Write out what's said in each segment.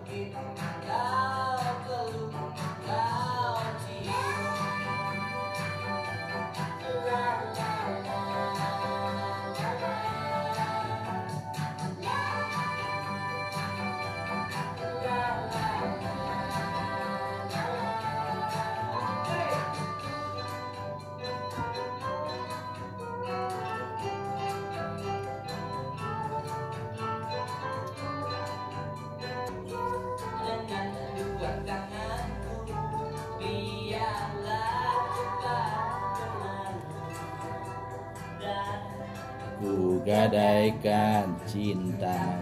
Ku gadaikan cinta.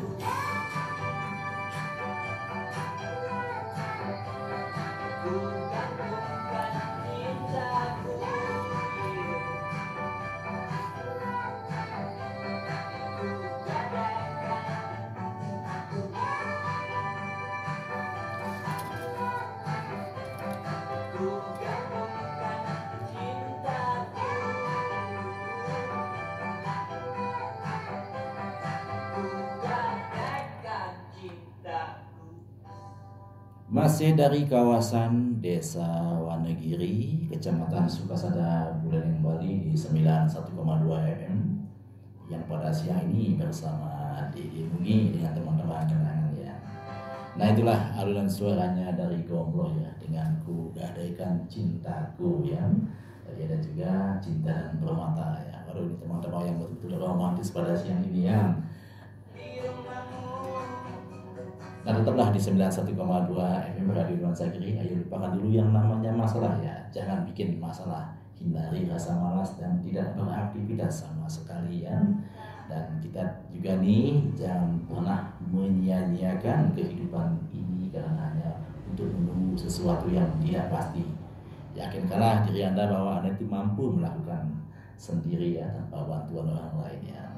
Masih dari kawasan Desa Wonogiri, Kecamatan Sukasada, Buleleng, Bali di 91,2 FM yang pada siang ini bersama Dede Nugi dengan teman-teman kenangan ya. Nah itulah alunan suaranya dari Gombloh ya dengan Ku Gadaikan Cintaku ya. Ada juga Cinta dan Permata ya. Baru ini teman-teman yang betul-betul romantis pada siang ini ya. Nah tetaplah di 91,2 FM Radio Nuansa Giri. Ayo lupakan dulu yang namanya masalah ya. Jangan bikin masalah. Hindari rasa malas dan tidak beraktivitas sama sekali ya. Dan kita juga nih jangan pernah menyia-nyiakan kehidupan ini karena hanya untuk menunggu sesuatu yang tidak pasti. Yakinkanlah diri Anda bahwa Anda itu mampu melakukan sendiri ya tanpa bantuan orang lain ya.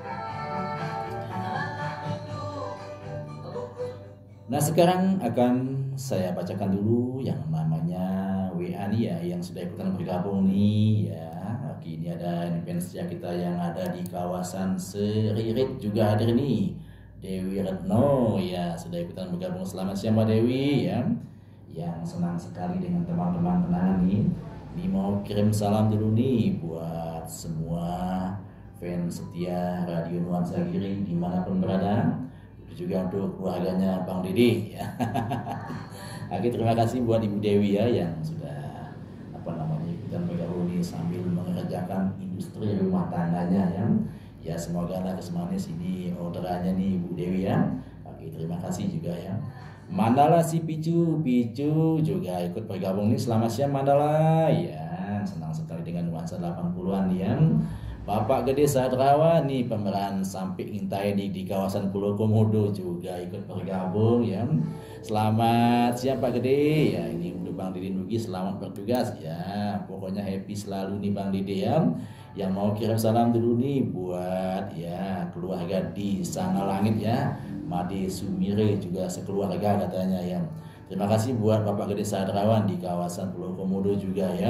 Nah sekarang akan saya bacakan dulu yang namanya WA nih ya yang sudah ikutan bergabung nih ya. Oke, ini ada fans kita yang ada di kawasan Seririt juga hadir nih. Dewi Retno ya sudah ikutan bergabung. Selamat siang Mbak Dewi ya. Yang senang sekali dengan teman-teman kenangan nih. Ini mau kirim salam dulu nih buat semua fans setia Radio Nuansa Giri dimanapun berada. Juga untuk keluarganya Bang Dede ya. Oke, terima kasih buat Ibu Dewi ya yang sudah ikutan bergabung nih sambil mengerjakan industri rumah tangganya ya. Ya semoga laris manis ini orderannya nih Ibu Dewi ya. Oke, terima kasih juga ya. Mandala si Picu juga ikut bergabung nih. Selamat siang Mandala ya. Senang sekali dengan nuansa 80-an ya. Bapak Gede Sadrawan nih pemeran Sampik Intai nih di kawasan Pulau Komodo juga ikut bergabung ya. Selamat siang Pak Gede ya. Ini untuk Bang Dede Nugi selamat bertugas ya. Pokoknya happy selalu nih Bang Dede ya. Yang mau kirim salam dulu nih buat ya keluarga di sana langit ya. Made Sumire juga sekeluarga katanya ya. Terima kasih buat Bapak Gede Sadrawan di kawasan Pulau Komodo juga ya.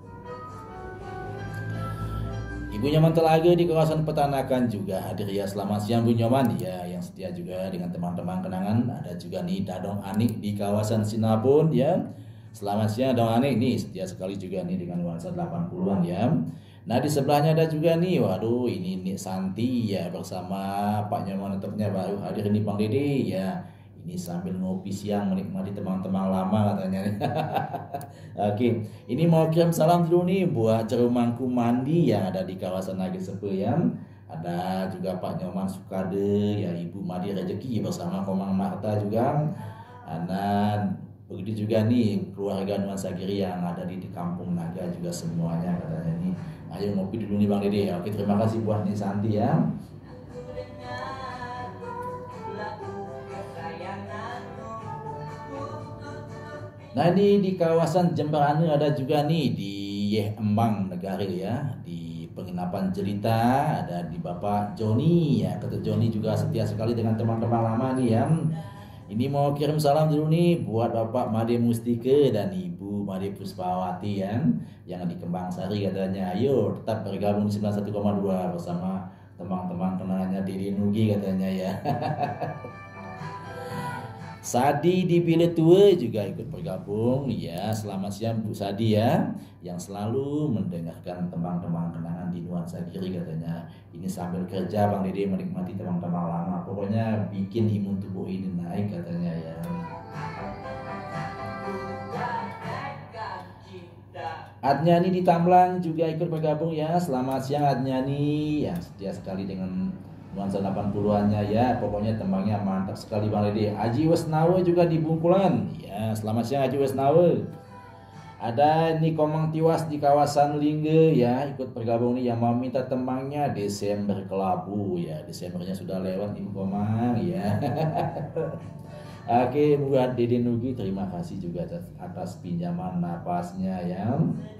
Ibu Nyoman Telaga di kawasan Petanakan juga hadir ya. Selamat siang Bu Nyoman ya yang setia juga dengan teman-teman kenangan. Ada juga nih Dadong Anik di kawasan Sinabon ya. Selamat siang Dadong Anik nih setia sekali juga nih dengan nuansa 80-an ya. Nah di sebelahnya ada juga nih, waduh ini Nik Santi ya bersama Pak Nyoman Tetapnya baru hadir nih Bang Dede ya. Ini sambil ngopi siang menikmati teman-teman lama katanya. Oke, ini mau kirim salam dulu nih buat Cerumangku Mandi yang ada di kawasan Nagi Sepe ya. Ada juga Pak Nyoman Sukade ya, Ibu Madi Rezeki bersama Komang Marta juga. Dan begitu juga nih keluarga Nuansa Giri yang ada di Kampung Naga juga semuanya katanya nih. Ayo ngopi dulu nih Bang Dede. Oke, terima kasih buat Nik Santi ya. Nah ini di kawasan Jemberane ada juga nih di Yeh Embang Negari ya. Di penginapan Jelita ada di Bapak Joni ya. Kata Joni juga setia sekali dengan teman-teman lama nih ya. Ini mau kirim salam dulu nih buat Bapak Made Mustike dan Ibu Made Puspawati ya. Yang di Kembang Sari katanya. Ayo tetap bergabung di 91,2 bersama teman-teman kenangannya Dede Nugi katanya ya. Sadi di Biletua juga ikut bergabung ya. Selamat siang Bu Sadi ya, yang selalu mendengarkan tembang-tembang kenangan di Nuansa Giri katanya. Ini sambil kerja Bang Dede menikmati tembang-tembang lama. Pokoknya bikin imun tubuh ini naik katanya ya. Adnyani di Tamlang juga ikut bergabung ya. Selamat siang Adnyani, yang setia sekali dengan nuansa 80-annya ya. Pokoknya tembangnya mantap sekali Bang Dede. Aji Wesnawe juga di Bungkulan ya. Selamat siang Aji Wesnawe. Ada nih Komang Tiwas di kawasan Lingge ya, ikut bergabung nih, yang mau minta tembangnya Desember Kelabu ya. Desembernya sudah lewat nih Komang ya. Oke, buat Dede Nugi terima kasih juga atas pinjaman napasnya ya.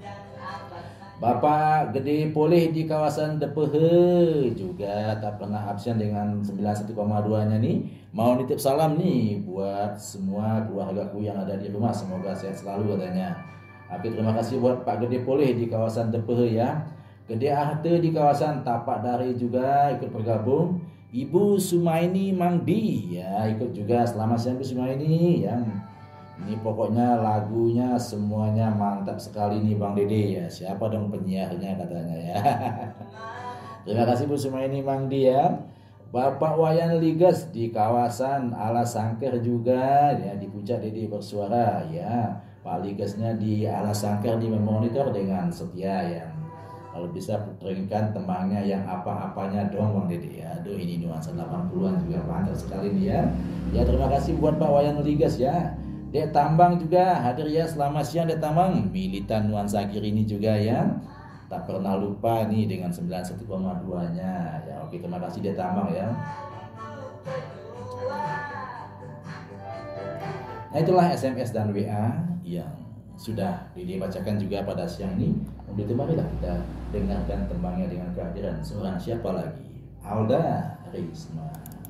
Bapak Gede Poleh di kawasan Depehe juga tak pernah absen dengan 91,2-nya nih. Mau nitip salam nih buat semua keluargaku yang ada di rumah, semoga sehat selalu katanya. Oke, terima kasih buat Pak Gede Poleh di kawasan Depehe ya. Gede Arte di kawasan Tapak Dari juga ikut bergabung. Ibu Sumaini Mangdi ya ikut juga. Selamat siang Bu Sumaini yang ini pokoknya lagunya semuanya mantap sekali nih Bang Dede ya. Siapa dong penyiarnya katanya ya. Terima kasih Bu Sumaini Mangdi ya. Bapak Wayan Ligas di kawasan Alas Sangker juga ya, di Puncak Dede bersuara ya. Pak Ligasnya di Alas Sangker nih memonitor dengan setia ya. Kalau bisa puteringkan tembangnya yang apa-apanya dong Bang Dede ya. Aduh, ini nuansa 80-an juga mantap sekali nih ya. Ya terima kasih buat Pak Wayan Ligas ya. Dek Tambang juga hadir ya. Selamat siang Dek Tambang, militan nuansa Giri ini juga ya. Tak pernah lupa nih dengan 91,2-nya ya. Oke, terima kasih Dek Tambang ya. Nah itulah SMS dan WA yang sudah dibacakan juga pada siang ini. Begitu, marilah kita dengarkan tembangnya dengan kehadiran seorang siapa lagi, Alda Risma.